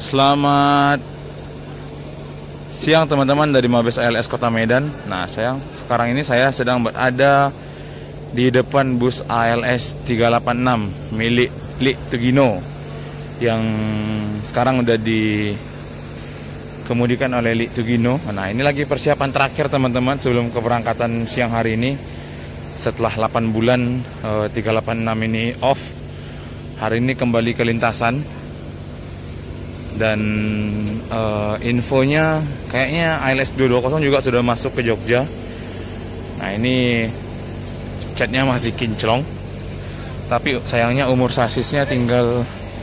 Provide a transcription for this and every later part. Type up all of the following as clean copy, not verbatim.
Selamat siang teman-teman dari Mabes ALS Kota Medan. Nah, sekarang ini saya sedang berada di depan bus ALS 386 milik Lik Tugino yang sekarang udah dikemudikan oleh Lik Tugino. Nah, ini lagi persiapan terakhir teman-teman sebelum keberangkatan siang hari ini. Setelah 8 bulan 386 ini off, hari ini kembali ke lintasan. Dan infonya kayaknya ALS 220 juga sudah masuk ke Jogja. Nah, ini catnya masih kinclong, tapi sayangnya umur sasisnya tinggal.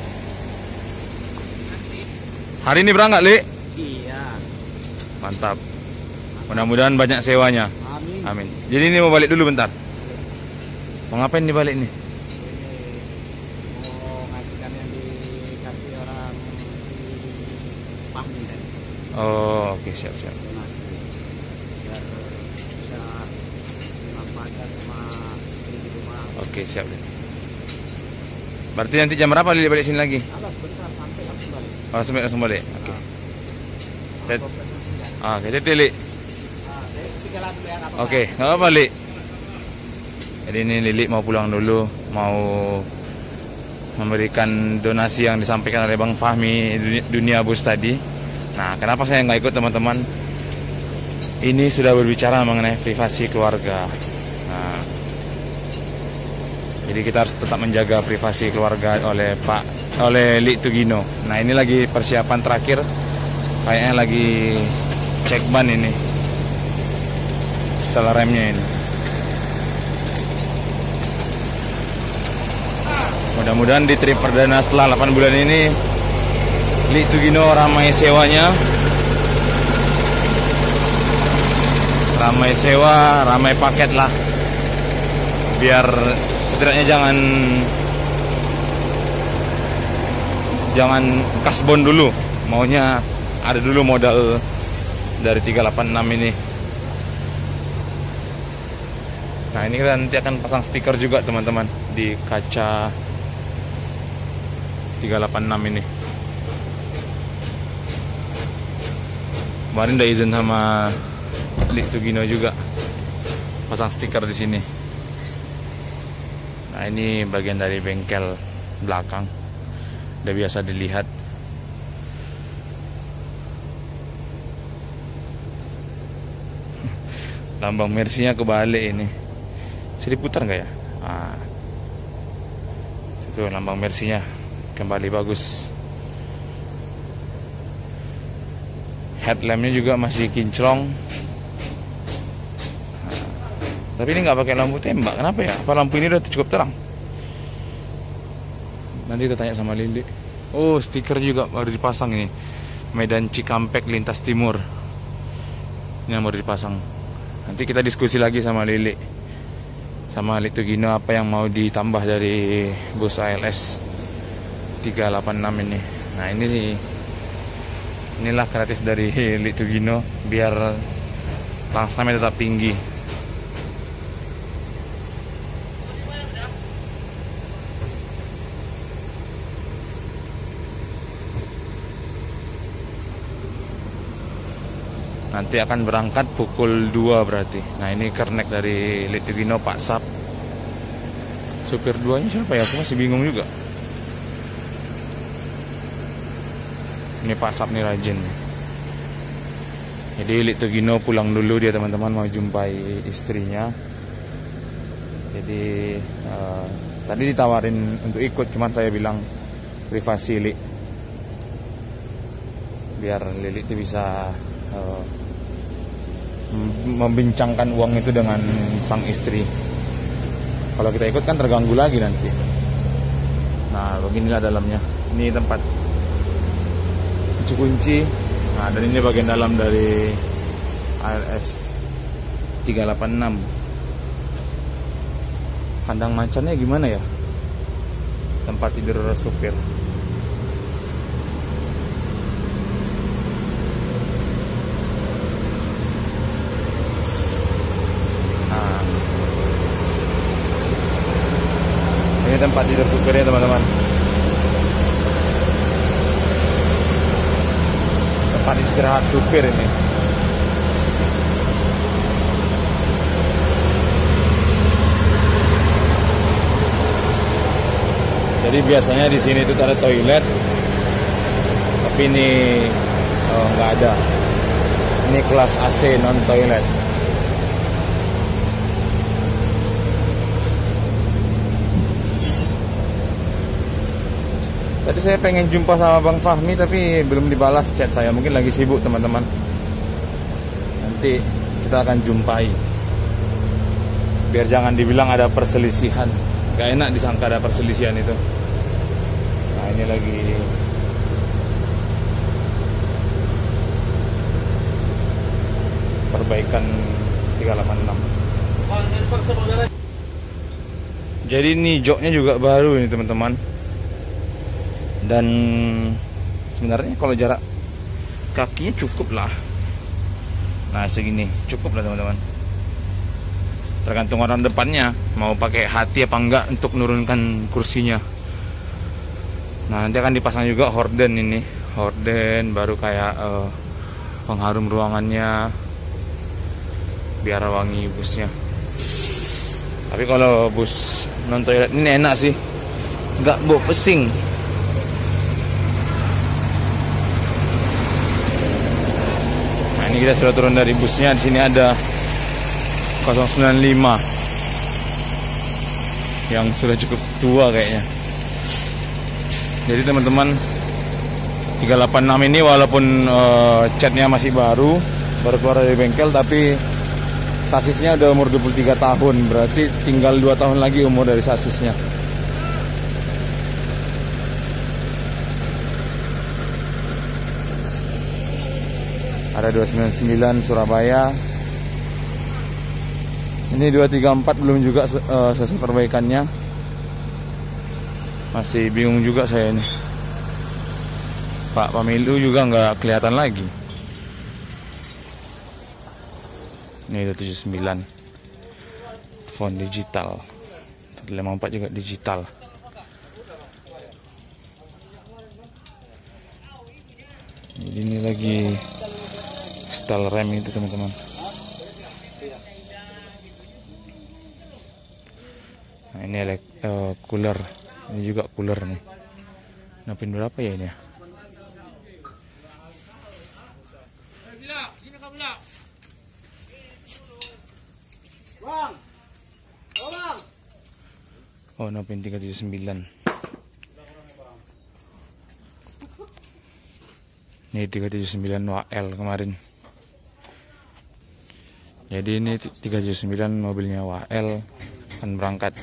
Hari ini berangkat, Li? Iya. Mantap. Mudah-mudahan banyak sewanya. Amin. Amin. Jadi ini mau balik dulu bentar. Mau ngapain nih balik nih? Mau ngasihkan yang dikasih orang si Fahmi tadi. Oh, oke, siap-siap. Donasi. Biar bisa dimanfaatkan sama istri di rumah. Oke, siap deh. Berarti nanti jam berapa Li balik sini lagi? Alah, bentar sampai langsung balik. Oh, langsung balik. Oke. Oke, jadi Li. Tinggal dulu ya, nggak apa-apa. Oke, nggak apa-apa, Li. Jadi ini Lili mau pulang dulu, mau memberikan donasi yang disampaikan oleh Bang Fahmi dunia bus tadi. Nah, kenapa saya nggak ikut teman-teman? Ini sudah berbicara mengenai privasi keluarga. Nah, jadi kita harus tetap menjaga privasi keluarga oleh Lik Tugino. Nah, ini lagi persiapan terakhir, kayaknya lagi cek ban ini, setelah remnya ini. Mudah-mudahan di trip perdana setelah 8 bulan ini Lik Tugino ramai sewanya. Ramai sewa, ramai paket lah. Biar setidaknya jangan kasbon dulu. Maunya ada dulu modal dari 386 ini. Nah, ini kita nanti akan pasang stiker juga teman-teman di kaca 386 ini. Kemarin udah izin sama Lik Tugino juga pasang stiker di sini. Nah, ini bagian dari bengkel belakang. Udah biasa dilihat. Lambang Mercy-nya kebalik ini. Bisa diputar nggak ya? Nah, itu lambang Mercy-nya kembali bagus. Headlampnya juga masih kinclong. Nah, tapi ini nggak pakai lampu tembak. Kenapa ya? Apa lampu ini udah cukup terang? Nanti kita tanya sama Lili. Oh, stiker juga baru dipasang ini. Medan Cikampek Lintas Timur. Ini yang baru dipasang. Nanti kita diskusi lagi sama Lili, sama Lik Tugino, apa yang mau ditambah dari bus ALS 386 ini. Nah, ini sih, inilah kreatif dari Lik Tugino biar langsamnya tetap tinggi. Nanti akan berangkat pukul 2 berarti. Nah, ini kernek dari Lik Tugino, Pak Sap. Supir duanya siapa ya? Aku masih bingung juga. Ini Pak Sap nih rajin. Jadi Lik Tugino pulang dulu dia teman-teman, mau jumpai istrinya. Jadi tadi ditawarin untuk ikut, cuman saya bilang privasi Lik, biar Lili itu bisa membincangkan uang itu dengan sang istri. Kalau kita ikut kan terganggu lagi nanti. Nah, beginilah dalamnya. Ini tempat kunci. Nah, dan ini bagian dalam dari ALS 386. Kandang macannya gimana ya? Tempat tidur supir. Ini tempat tidur supirnya teman-teman. tempat istirahat supir ini. Jadi biasanya di sini itu ada toilet, tapi ini nggak ada. Ini kelas AC non toilet. Tadi saya pengen jumpa sama Bang Fahmi tapi belum dibalas chat saya. Mungkin lagi sibuk teman-teman. Nanti kita akan jumpai. Biar jangan dibilang ada perselisihan. Gak enak disangka ada perselisihan itu. Nah ini lagi perbaikan 386. Jadi ini joknya juga baru ini teman-teman. Dan sebenarnya kalau jarak kakinya cukup lah. Nah segini cukup lah teman-teman. Tergantung orang depannya mau pakai hati apa enggak untuk menurunkan kursinya. Nah nanti akan dipasang juga horden ini. Horden baru kayak pengharum ruangannya, biar wangi busnya. Tapi kalau bus non toilet ini enak sih, nggak bau pesing. Nah ini kita sudah turun dari busnya. Di sini ada 095 yang sudah cukup tua kayaknya. Jadi teman-teman 386 ini walaupun catnya masih baru keluar dari bengkel, tapi sasisnya udah umur 23 tahun. Berarti tinggal 2 tahun lagi umur dari sasisnya. Ada 299 Surabaya. Ini 234 belum juga selesai perbaikannya. Masih bingung juga saya ini. Pak Pamilu juga nggak kelihatan lagi. Ini 279 font digital. 154 juga digital. Jadi ini lagi style rem itu teman-teman. Nah ini cooler. Ini juga cooler nih. Nah pin berapa ya ini ya? Oh, Nopin 379. Ini 379 WL kemarin. Jadi ini 379 mobilnya WL akan berangkat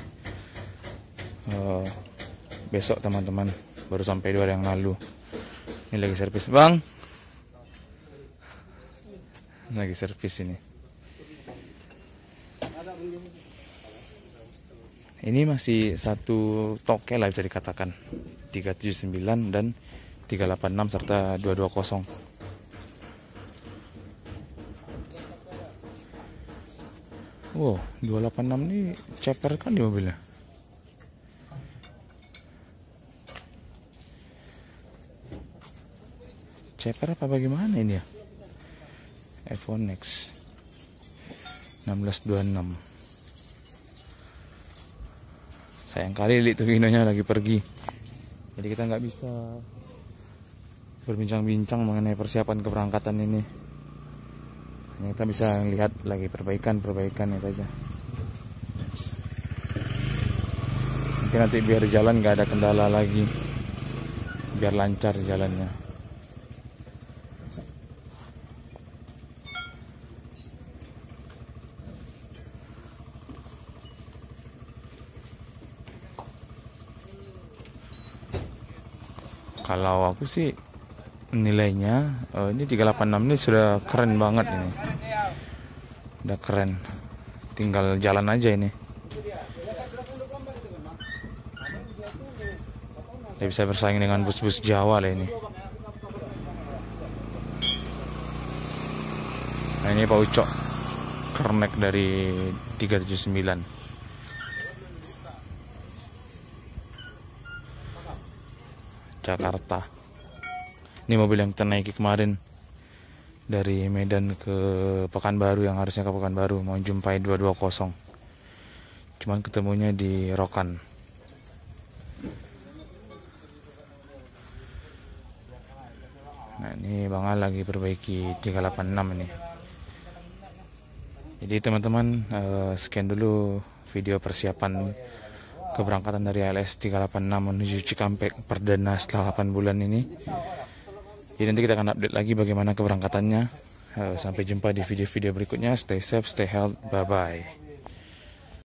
besok teman-teman. Baru sampai 2 hari yang lalu. Ini lagi servis, Bang. Lagi servis ini. Ini masih satu toke lah bisa dikatakan. 379 dan 386 serta 220. Wow, 286 ini ceper kan di mobilnya. Ceper apa bagaimana ini ya? iPhone X 1626. Sayang kali Lituginonya lagi pergi. Jadi kita nggak bisa berbincang-bincang mengenai persiapan keberangkatan ini. Hanya kita bisa lihat lagi perbaikan itu aja. Mungkin nanti biar jalan nggak ada kendala lagi, biar lancar jalannya. Kalau aku sih nilainya ini 386 ini sudah keren banget ini. Udah keren. Tinggal jalan aja ini. Dia bisa bersaing dengan bus-bus Jawa lah ini. Nah ini Pak Ucok Kernek dari 379. Jakarta. Ini mobil yang kita naiki kemarin dari Medan ke Pekanbaru, yang harusnya ke Pekanbaru, mau jumpai 220. Cuman ketemunya di Rokan. Nah, ini Bang Al lagi perbaiki 386 ini. Jadi teman-teman, sekian dulu video persiapan keberangkatan dari ALS 386 menuju Cikampek perdana setelah 8 bulan ini. Jadi nanti kita akan update lagi bagaimana keberangkatannya. Sampai jumpa di video-video berikutnya. Stay safe, stay healthy, bye-bye.